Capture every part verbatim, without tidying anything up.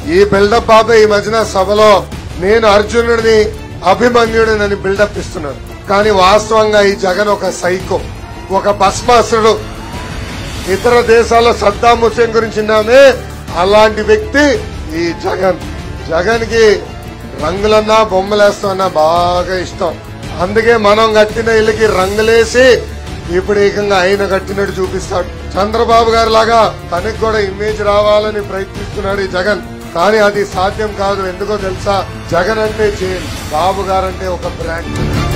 ఈ బిల్డప్ బాబా ఈ మధ్యన సభలో నేను అర్జునుడిని అభిమన్యుడిని బిల్డప్ ఇస్తున్నాడు. కానీ వాస్తవంగా ఈ జగన్ ఒక సైకో, ఒక భస్మాసురుడు. ఇతర దేశాల్లో సద్దాం హుసేన్ గురించి నామే అలాంటి వ్యక్తి ఈ జగన్. జగన్ కి రంగులన్నా బొమ్మలేస్తామన్నా బాగా ఇష్టం. అందుకే మనం కట్టిన ఇళ్ళకి రంగులేసి ఇప్పుడు ఏకంగా ఆయన కట్టినట్టు చూపిస్తాడు. చంద్రబాబు గారి లాగా తనకి కూడా ఇమేజ్ రావాలని ప్రయత్నిస్తున్నాడు ఈ జగన్. కానీ అది సాధ్యం కాదు. ఎందుకో తెలుసా? జగన్ అంటే జైల్, బాబు గారంటే ఒక బ్రాండ్.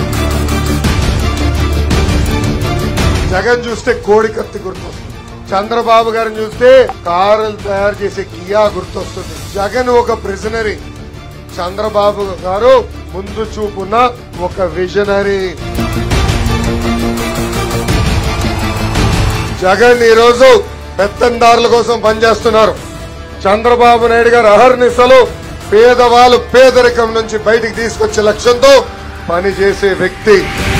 జగన్ చూస్తే కోడి కత్తి గుర్తొస్తుంది, చంద్రబాబు గారిని చూస్తే కారులు తయారు చేసే కియా గుర్తొస్తుంది. జగన్ ఒక ప్రిజనరీ, చంద్రబాబు గారు ముందు చూపున్న ఒక విజనరీ. జగన్ ఈ రోజు పెత్తందారుల కోసం పనిచేస్తున్నారు. చంద్రబాబు నాయుడు గారు అహర్నిశలు పేదవాళ్ళు పేదరికం నుంచి బయటికి తీసుకొచ్చే లక్ష్యంతో పనిచేసే వ్యక్తి.